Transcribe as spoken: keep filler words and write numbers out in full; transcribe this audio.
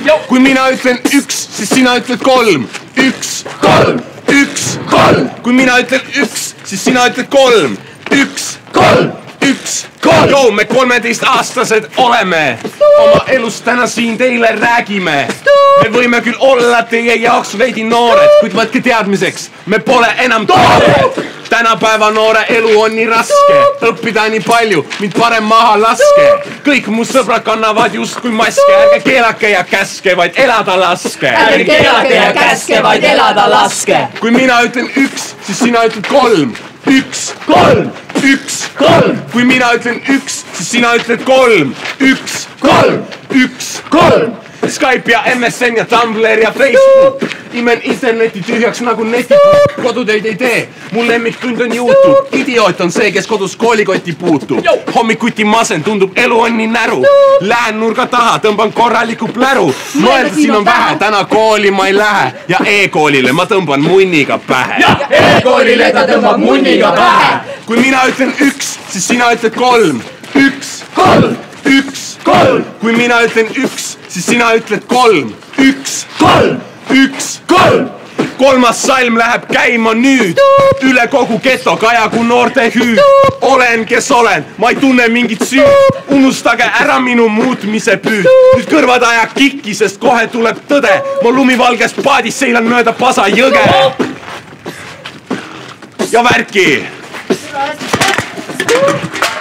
kui mina ütlen üks, siis sina ütled kolm. Üks, kolm, üks, kolm. kui mina ütlen üks, siis sina ütled kolm. Üks, kolm, üks, kolm. Joo, me kolmeteistaastased oleme. Oma elust täna siin teile räägime. Me võime küll olla teie jaoks veidi noored, kuid võtke teadmiseks, me pole enam toored. Tänapäeva noore elu on nii raske, õppida nii palju, mind parem maha laske. Kõik mu sõbrad kannavad justkui maske, ärge keelake ja käske, vaid elada laske. Ärge keelake ja käske, vaid elada laske. Kui mina ütlen üks, siis sina ütled kolm. Üks, kolm, üks, kolm. kui mina ütlen üks, siis sina ütled kolm. Üks, kolm, üks, kolm. Skype ja M S N ja Tumblr ja Facebook. Imen interneti tühjaks nagu netipukk. Kodutöid ei tee, mul lemmikkünd on YouTube. Idioot on see, kes kodus koolikoti puutub. Hommikuti masen, tundub elu on nii näru. Lähen nurga taha, tõmban korraliku pläru. Mõelda siin on vähe, täna kooli ma ei lähe. Ja e-koolile ma tõmban munniga pähe. Ja e-koolile ta tõmbab munniga pähe. Kui mina ütlen üks, siis sina ütled kolm. Üks, kolm, üks, kolm. kui mina ütlen üks, siis sina ütled kolm. Üks, kolm, üks, kolm. kolmas salm läheb käima nüüd. Üle kogu geto kajagu noorte hüüd. Olen, kes olen, ma ei tunne mingit süüd. Unustage ära minu muutmise püüd. Nüüd kõrvad aja kikki, sest kohe tuleb tõde. Ma lumivalges paadis seilan mööda Pasa jõge. Ja värki.